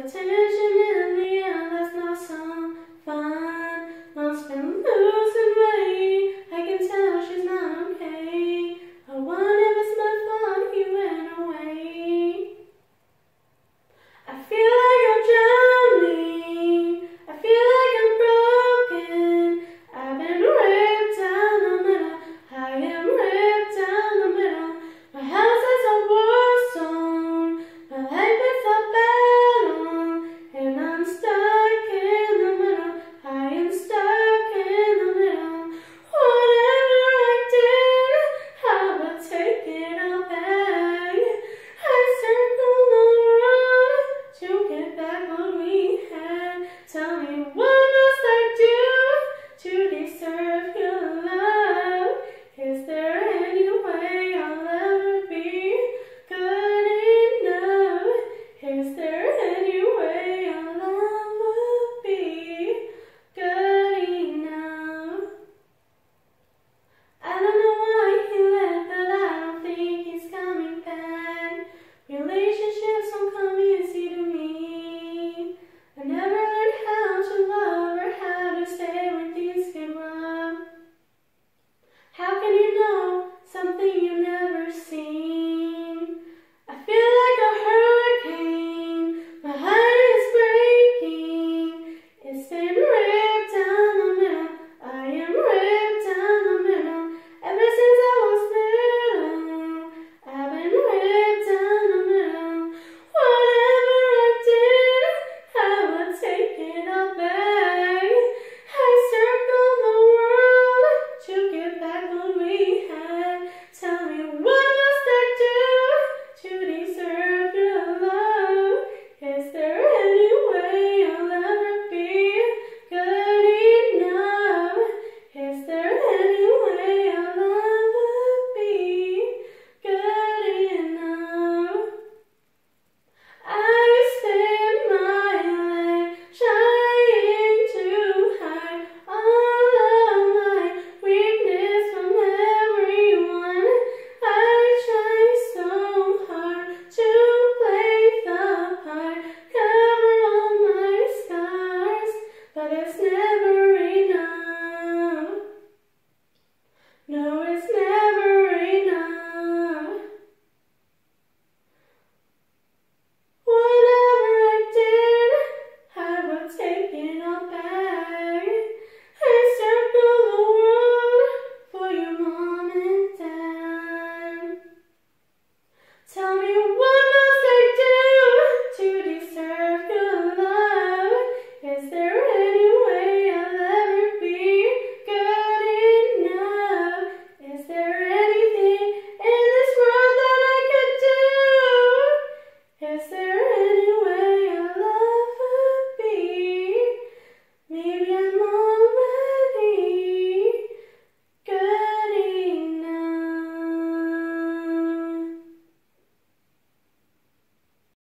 attention in the end, that's not some fun. Mom's been losing weight, I can tell she's not okay. I wonder if it's my fault he went away. I feel like I'm drowning, I feel like I'm broken. I've been ripped down the middle, I am ripped down the middle. My house is a war zone, my life is a battle, and I'm stuck in the middle, I am stuck in the middle. Whatever I did, I will take it all back. I circle the world to get back what we had. Tell me, what must I do to deserve your love? Is there any way I'll ever be good enough? Is there any way I'll ever be good enough? I don't know why he left, but I don't think he's coming back. Relationships don't come easy to me. I never learned how to love or how to stay when things get rough. How can you know something you've never seen?